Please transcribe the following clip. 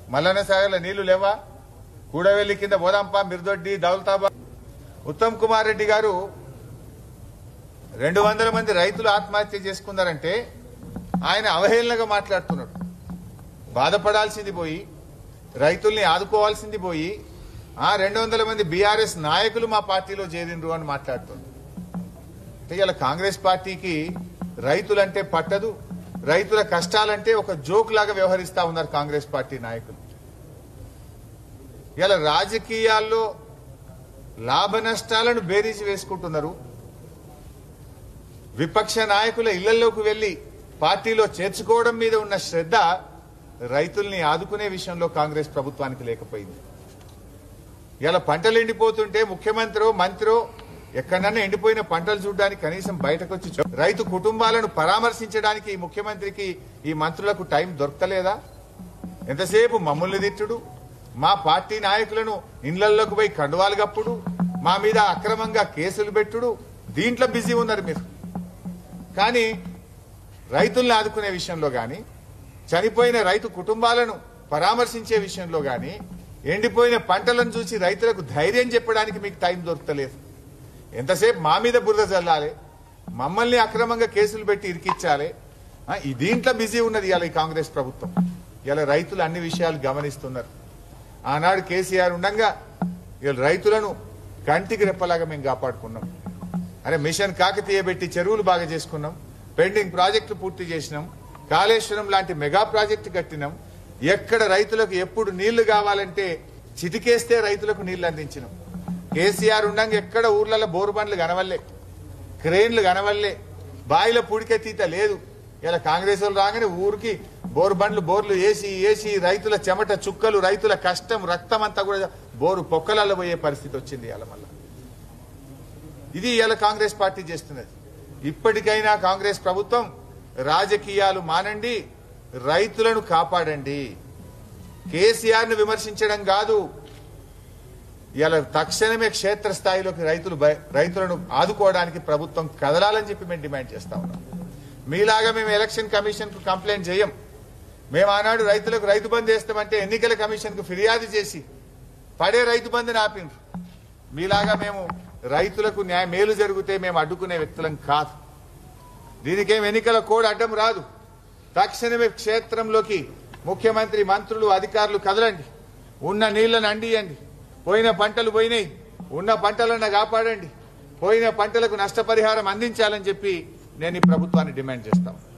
మల్లన్న సాగర్ల నీళ్లు లేవా? కూడవెల్లి కింద బోదాంప, మిర్దొడ్డి, దౌలతాబాద్. ఉత్తమ్ కుమార్ రెడ్డి గారు 200 మంది రైతులు ఆత్మహత్య చేసుకున్నారంటే ఆయన అవహేళనగా మాట్లాడుతున్నాడు. బాధపడాల్సింది పోయి, రైతుల్ని ఆదుకోవాల్సింది పోయి 200 మంది బీఆర్ఎస్ నాయకులు మా పార్టీలో చేరిండ్రు అని మాట్లాడుతున్నారు. అంటే ఇలా కాంగ్రెస్ పార్టీకి రైతులంటే పట్టదు, రైతుల కష్టాలంటే ఒక జోక్ లాగా వ్యవహరిస్తా ఉన్నారు కాంగ్రెస్ పార్టీ నాయకులు. ఇలా రాజకీయాల్లో లాభ నష్టాలను బేరీజు వేసుకుంటున్నారు. విపక్ష నాయకుల ఇళ్లలోకి వెళ్లి పార్టీలో చేర్చుకోవడం మీద ఉన్న శ్రద్ధ రైతుల్ని ఆదుకునే విషయంలో కాంగ్రెస్ ప్రభుత్వానికి లేకపోయింది. ఇలా పంటలు ఎండిపోతుంటే ముఖ్యమంత్రో మంత్రో ఎక్కడన్నా ఎండిపోయిన పంటలు చూడడానికి కనీసం బయటకు వచ్చి రైతు కుటుంబాలను పరామర్శించడానికి ఈ ముఖ్యమంత్రికి, ఈ మంత్రులకు టైం దొరకలేదా? ఎంతసేపు మమ్మల్ని తిట్టుడు, మా పార్టీ నాయకులను ఇళ్లలోకి పోయి కండువాలు కప్పుడు, మా మీద అక్రమంగా కేసులు పెట్టుడు, దీంట్లో బిజీ ఉన్నారు మీరు. కానీ రైతుల్ని ఆదుకునే విషయంలో గాని, చనిపోయిన రైతు కుటుంబాలను పరామర్శించే విషయంలో గాని, ఎండిపోయిన పంటలను చూసి రైతులకు ధైర్యం చెప్పడానికి మీకు టైం దొరకలేదు. ఎంతసేపు మా మీద బురద చల్లాలి, మమ్మల్ని అక్రమంగా కేసులు పెట్టి ఇరికిచ్చాలి, దీంట్లో బిజీ ఉన్నది ఇవాళ ఈ కాంగ్రెస్ ప్రభుత్వం. ఇలా రైతులు అన్ని విషయాలు గమనిస్తున్నారు. ఆనాడు కేసీఆర్ ఉండగా ఇలా రైతులను కంటికి రెప్పలాగా మేము కాపాడుకున్నాం. అరే మిషన్ కాకతీయ పెట్టి చెరువులు బాగా చేసుకున్నాం, పెండింగ్ ప్రాజెక్టులు పూర్తి చేసినాం, కాళేశ్వరం లాంటి మెగా ప్రాజెక్టు కట్టినాం. ఎక్కడ రైతులకు ఎప్పుడు నీళ్లు కావాలంటే చిటికేస్తే రైతులకు నీళ్లు అందించినాం. కేసీఆర్ ఉండగా ఎక్కడ ఊర్లలో బోరు బండ్లు కనవల్లే, క్రెయిన్లు కనవల్లే, బాయిల పుడికెత్తీత లేదు. ఇలా కాంగ్రెస్ వాళ్ళు రాగానే ఊరికి బోరు బండ్లు బోర్లు వేసి రైతుల చెమట చుక్కలు, రైతుల కష్టం, రక్తం అంతా కూడా బోరు పొక్కలలో పోయే పరిస్థితి వచ్చింది. ఇలా మళ్ళా ఇది ఇలా కాంగ్రెస్ పార్టీ చేస్తున్నది. ఇప్పటికైనా కాంగ్రెస్ ప్రభుత్వం రాజకీయాలు మానండి, రైతులను కాపాడండి. కేసీఆర్ ను విమర్శించడం కాదు, ఇలా తక్షణమే క్షేత్రస్థాయిలోకి రైతులను ఆదుకోవడానికి ప్రభుత్వం కదలాలని చెప్పి మేము డిమాండ్ చేస్తా ఉన్నాం. మీలాగా మేము ఎలక్షన్ కమిషన్ కు కంప్లైంట్ చేయం. మేము ఆనాడు రైతులకు రైతు బంధు వేస్తామంటే ఎన్నికల కమిషన్ కు ఫిర్యాదు చేసి పడే రైతు బంధుని ఆపిండ్రు. మీలాగా మేము రైతులకు మేలు జరిగితే మేము అడ్డుకునే వ్యక్తులం కాదు. దీనికేం ఎన్నికల కోడ్ అడ్డం రాదు. తక్షణమే క్షేత్రంలోకి ముఖ్యమంత్రి, మంత్రులు, అధికారులు కదలండి. ఉన్న నీళ్లను అండియండి. పోయిన పంటలు పోయినాయి, ఉన్న పంటలను కాపాడండి. పోయిన పంటలకు నష్టపరిహారం అందించాలని చెప్పి నేను ఈ ప్రభుత్వాన్ని డిమాండ్ చేస్తాను.